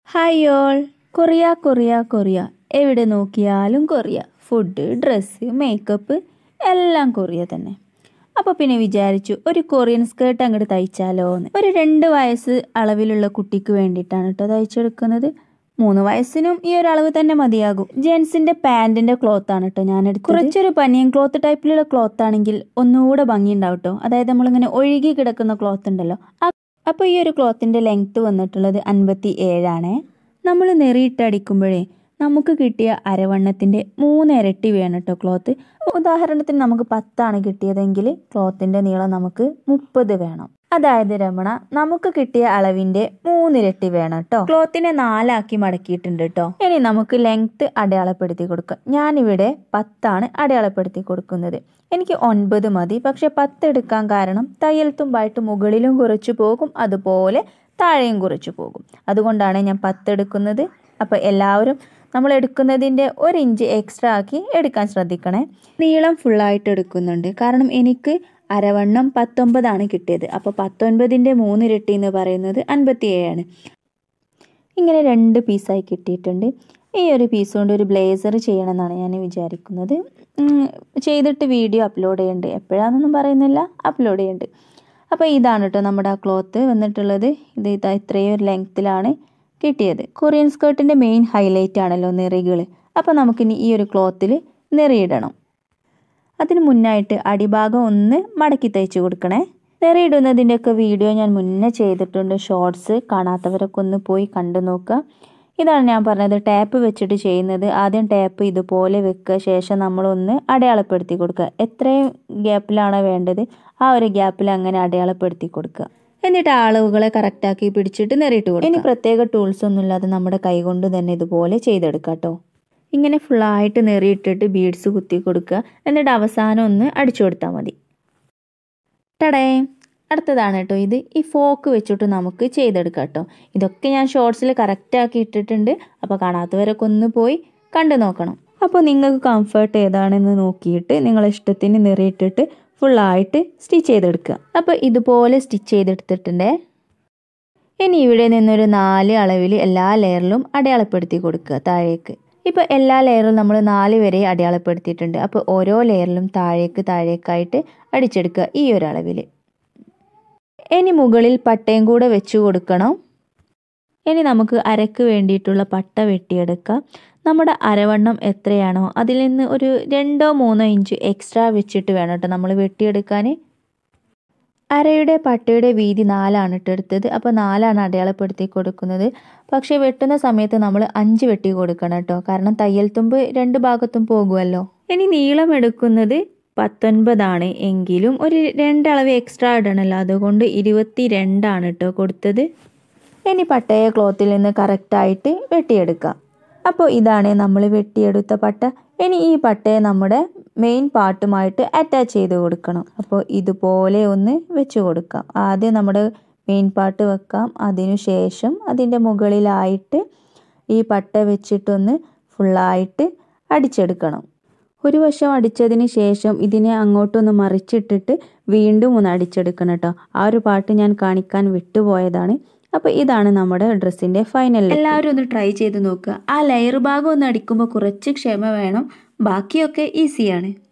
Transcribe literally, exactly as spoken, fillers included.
Hi all. Korea Korea Korea എവിടെ നോക്കിയാലും Korea. Food, dress, makeup എല്ലാം കൊറിയ തന്നെ. അപ്പോൾ പിന്നെ വിചാരിച്ചു ഒരു കൊറിയൻ സ്കേർട്ട് അങ്ങോട്ട് തയ്ച്ചാലോ എന്ന്. ഒരു രണ്ട് വയസ്സ് അളവിലുള്ള കുട്ടിക്ക് വേണ്ടിയിട്ടാണ് കേട്ടോ തയ്ച്ചെടുക്കുന്നത്. മൂന്ന് വയസ്സിനും ഈ ഒരു അളവ് തന്നെ മതിയാകും. ജെൻസിൻ്റെ പാൻറ്റിൻ്റെ ക്ലോത്ത് ആണ് കേട്ടോ ഞാൻ എടുത്തത്. കുറച്ചൊരു പനിയൻ ക്ലോത്ത് ടൈപ്പിലുള്ള ക്ലോത്ത് ആണെങ്കിൽ ഒന്നുകൂടെ ഭംഗിയുണ്ടാവും കേട്ടോ. അതായത് നമ്മളിങ്ങനെ ഒഴുകി കിടക്കുന്ന ക്ലോത്ത് ഉണ്ടല്ലോ. അപ്പോൾ ഈ ഒരു ക്ലോത്തിൻ്റെ ലെങ്ത്ത് വന്നിട്ടുള്ളത് അൻപത്തി ഏഴാണ്. നമ്മൾ നെറിയിട്ടടിക്കുമ്പോഴേ നമുക്ക് കിട്ടിയ അരവണ്ണത്തിൻ്റെ മൂന്ന് ഇരട്ടി വേണം കേട്ടോ ക്ലോത്ത്. ഉദാഹരണത്തിന് നമുക്ക് പത്താണ് കിട്ടിയതെങ്കിൽ ക്ലോത്തിൻ്റെ നീളം നമുക്ക് മുപ്പത് വേണം. അതായത് രമണ നമുക്ക് കിട്ടിയ അളവിൻ്റെ മൂന്നിരട്ടി വേണം കേട്ടോ. ക്ലോത്തിനെ നാലാക്കി മടക്കിയിട്ടുണ്ട് കേട്ടോ. ഇനി നമുക്ക് ലെങ്ത്ത് അടയാളപ്പെടുത്തി കൊടുക്കാം. ഞാനിവിടെ പത്താണ് അടയാളപ്പെടുത്തി കൊടുക്കുന്നത്. എനിക്ക് ഒൻപത് മതി. പക്ഷെ പത്ത് എടുക്കാൻ കാരണം തയ്യൽ തുമ്പായിട്ട് മുകളിലും കുറച്ച് പോകും, അതുപോലെ താഴെയും കുറച്ച് പോകും. അതുകൊണ്ടാണ് ഞാൻ പത്ത് എടുക്കുന്നത്. അപ്പോൾ എല്ലാവരും നമ്മൾ എടുക്കുന്നതിൻ്റെ ഒരു ഇഞ്ച് എക്സ്ട്രാ ആക്കി എടുക്കാൻ ശ്രദ്ധിക്കണേ. നീളം ഫുള്ളായിട്ട് എടുക്കുന്നുണ്ട്. കാരണം എനിക്ക് അരവണ്ണം പത്തൊമ്പതാണ് കിട്ടിയത്. അപ്പോൾ പത്തൊൻപതിൻ്റെ മൂന്നിരട്ടി എന്ന് പറയുന്നത് അൻപത്തി ഏഴാണ്. ഇങ്ങനെ രണ്ട് പീസായി കിട്ടിയിട്ടുണ്ട്. ഈ ഒരു പീസ് കൊണ്ട് ഒരു ബ്ലേസർ ചെയ്യണമെന്നാണ് ഞാൻ വിചാരിക്കുന്നത്. ചെയ്തിട്ട് വീഡിയോ അപ്ലോഡ് ചെയ്യുന്നുണ്ട്. എപ്പോഴാണെന്നൊന്നും പറയുന്നില്ല, അപ്ലോഡ് ചെയ്യുന്നുണ്ട്. അപ്പോൾ ഇതാണ് കേട്ടോ നമ്മുടെ ആ ക്ലോത്ത് വന്നിട്ടുള്ളത്. ഇത് ഇതാ ഇത്രയും ഒരു ലെങ്ത്തിലാണ് കിട്ടിയത്. കൊറിയൻ സ്കേർട്ടിൻ്റെ മെയിൻ ഹൈലൈറ്റ് ആണല്ലോ നെറികൾ. അപ്പോൾ നമുക്കിനി ഈ ഒരു ക്ലോത്തിൽ നെറിയിടണം. അതിന് മുന്നായിട്ട് അടിഭാഗം ഒന്ന് മടക്കി തയ്ച്ച് കൊടുക്കണേ. നെറിയിടുന്നതിൻ്റെയൊക്കെ വീഡിയോ ഞാൻ മുന്നേ ചെയ്തിട്ടുണ്ട്. ഷോർട്സ് കാണാത്തവരൊക്കെ ഒന്ന് പോയി കണ്ടു നോക്കുക. ഇതാണ് ഞാൻ പറഞ്ഞത് ടാപ്പ് വെച്ചിട്ട് ചെയ്യുന്നത്. ആദ്യം ടാപ്പ് ഇതുപോലെ വെക്കുക, ശേഷം നമ്മളൊന്ന് അടയാളപ്പെടുത്തി കൊടുക്കുക. എത്രയും ഗ്യാപ്പിലാണോ വേണ്ടത് ആ ഒരു ഗ്യാപ്പിൽ അങ്ങനെ അടയാളപ്പെടുത്തി കൊടുക്കുക. എന്നിട്ട് അളവുകളെ കറക്റ്റാക്കി പിടിച്ചിട്ട് നെറിയിട്ട് കൊടുക്കുക. ഇനി പ്രത്യേക ടൂൾസ് ഒന്നും ഇല്ലാതെ നമ്മുടെ കൈ കൊണ്ട് തന്നെ ഇതുപോലെ ചെയ്തെടുക്കാം കേട്ടോ. ഇങ്ങനെ ഫുള്ളായിട്ട് നെറിയിട്ടിട്ട് ബീഡ്സ് കുത്തി കൊടുക്കുക. എന്നിട്ട് അവസാനം ഒന്ന് അടിച്ചു കൊടുത്താൽ മതി. ടടേ, അടുത്തതാണ് കേട്ടോ ഇത്. ഈ ഫോക്ക് വെച്ചിട്ട് നമുക്ക് ചെയ്തെടുക്കാം കേട്ടോ. ഇതൊക്കെ ഞാൻ ഷോർട്സിൽ കറക്റ്റാക്കി ഇട്ടിട്ടുണ്ട്. അപ്പോൾ കാണാത്തവരൊക്കെ ഒന്ന് പോയി കണ്ടു നോക്കണം. അപ്പോൾ നിങ്ങൾക്ക് കംഫർട്ട് ഏതാണെന്ന് നോക്കിയിട്ട് നിങ്ങളെ ഇഷ്ടത്തിന് നെറിയിട്ടിട്ട് ഫുള്ളായിട്ട് സ്റ്റിച്ച് ചെയ്തെടുക്കുക. അപ്പോൾ ഇതുപോലെ സ്റ്റിച്ച് ചെയ്തെടുത്തിട്ടുണ്ടേ. ഇനി ഇവിടെ നിന്നൊരു നാല് അളവിൽ എല്ലാ ലെയറിലും അടയാളപ്പെടുത്തി കൊടുക്കുക താഴേക്ക്. ഇപ്പോൾ എല്ലാ ലെയറും നമ്മൾ നാല് വരെ അടയാളപ്പെടുത്തിയിട്ടുണ്ട്. അപ്പോൾ ഓരോ ലെയറിലും താഴേക്ക് താഴേക്കായിട്ട് അടിച്ചെടുക്കുക ഈ ഒരു അളവിൽ. ഇനി മുകളിൽ പട്ടയും കൂടെ വെച്ച് കൊടുക്കണം. ഇനി നമുക്ക് അരക്ക് വേണ്ടിയിട്ടുള്ള പട്ട വെട്ടിയെടുക്കാം. നമ്മുടെ അരവണ്ണം എത്രയാണോ അതിൽ നിന്ന് ഒരു രണ്ടോ മൂന്നോ ഇഞ്ച് എക്സ്ട്രാ വെച്ചിട്ട് വേണം കേട്ടോ നമ്മൾ വെട്ടിയെടുക്കാൻ. അരയുടെ പട്ടയുടെ വീതി നാലാണ് കേട്ടോ എടുത്തത്. അപ്പോൾ നാലാണ് അടയാളപ്പെടുത്തി കൊടുക്കുന്നത്. പക്ഷേ വെട്ടുന്ന സമയത്ത് നമ്മൾ അഞ്ച് വെട്ടി കൊടുക്കണം കേട്ടോ. കാരണം തയ്യൽ തുമ്പ് രണ്ട് ഭാഗത്തും പോകുമല്ലോ. ഇനി നീളം എടുക്കുന്നത് പത്തൊൻപതാണ് എങ്കിലും ഒരു രണ്ടളവ് എക്സ്ട്രാ ഇടണമല്ലോ, അതുകൊണ്ട് ഇരുപത്തി രണ്ടാണ് കേട്ടോ കൊടുത്തത്. ഇനി പട്ടയെ ക്ലോത്തിൽ നിന്ന് കറക്റ്റായിട്ട് വെട്ടിയെടുക്കാം. അപ്പോൾ ഇതാണ് നമ്മൾ വെട്ടിയെടുത്ത പട്ട. ഇനി ഈ പട്ടയെ നമ്മുടെ മെയിൻ പാർട്ടുമായിട്ട് അറ്റാച്ച് ചെയ്ത് കൊടുക്കണം. അപ്പോൾ ഇതുപോലെ ഒന്ന് വെച്ച് കൊടുക്കാം. ആദ്യം നമ്മുടെ മെയിൻ പാർട്ട് വെക്കാം. അതിനു ശേഷം അതിൻ്റെ മുകളിലായിട്ട് ഈ പട്ട വെച്ചിട്ടൊന്ന് ഫുള്ളായിട്ട് അടിച്ചെടുക്കണം. ഒരു വശം അടിച്ചതിന് ശേഷം ഇതിനെ അങ്ങോട്ടൊന്ന് മറിച്ചിട്ടിട്ട് വീണ്ടും ഒന്ന് അടിച്ചെടുക്കണം കേട്ടോ. ആ ഒരു പാർട്ട് ഞാൻ കാണിക്കാൻ വിട്ടുപോയതാണ്. അപ്പോൾ ഇതാണ് നമ്മുടെ ഡ്രസ്സിൻ്റെ ഫൈനൽ. എല്ലാവരും ഒന്ന് ട്രൈ ചെയ്ത് നോക്കുക. ആ ലെയർ ഭാഗം ഒന്ന് അടിക്കുമ്പോൾ കുറച്ച് ക്ഷമ വേണം, ബാക്കിയൊക്കെ ഈസിയാണ്.